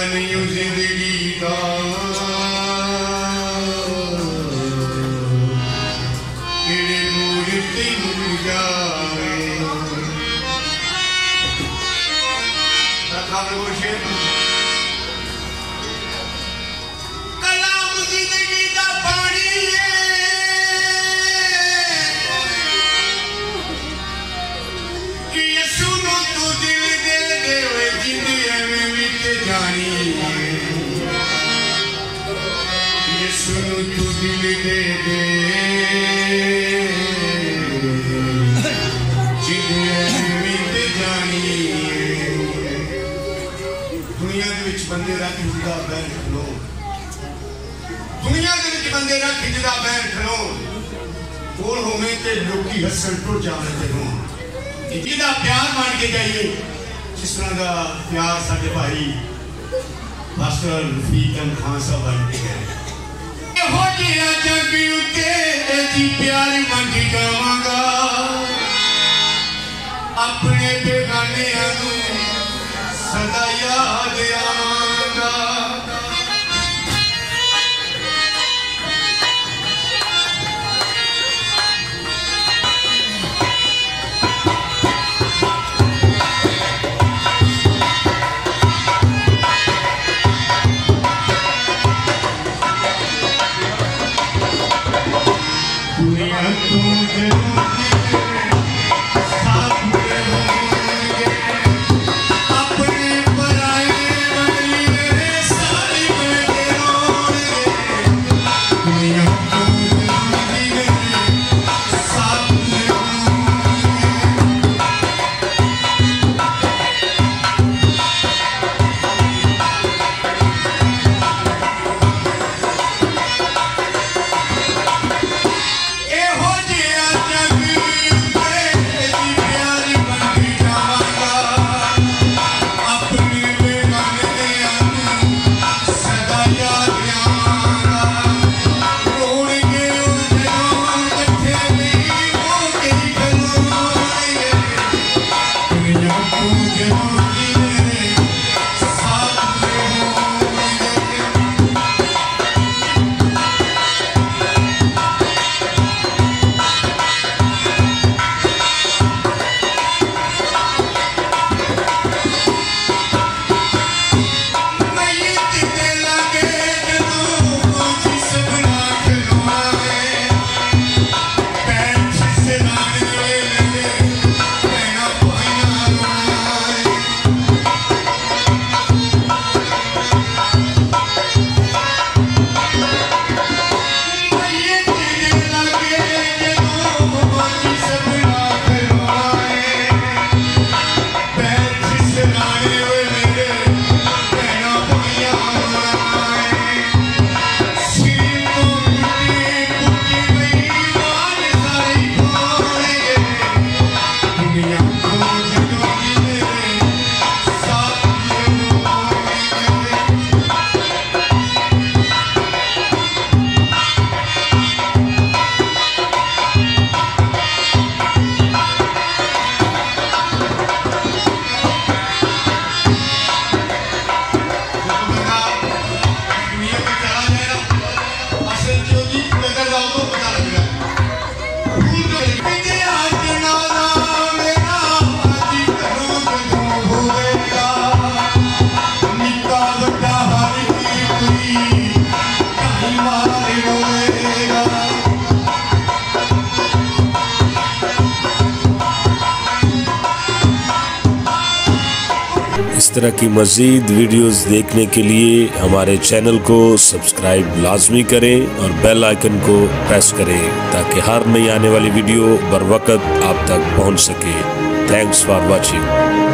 नहीं जिंदगी का तेरे नूर तेन जावे कलाम जिंदगी का पानी है कि यसू नो तू दिल दे देवे जिंदगी में मिट जानी यसू नो तू दिल दे दे बंदे का खिंचदा बैन खलो दुनिया के बंदे का खिंचदा बैन खलो कोल होवे ते लोकी हसन टुट जावे ते हो जिहदा प्यार बन के जाइए जिस तरह का प्यार साडे भाई मास्टर रफीक अहमद खान साहब बन के गए हो जिया जग उते जी प्यार बन के जावांगा अपने बेगाने नू सदा याद आवांगा दुनिया तू इस तरह की मज़ीद वीडियोस देखने के लिए हमारे चैनल को सब्सक्राइब लाजमी करें और बेल आइकन को प्रेस करें ताकि हर नई आने वाली वीडियो बर वक्त आप तक पहुंच सके। Thanks for watching.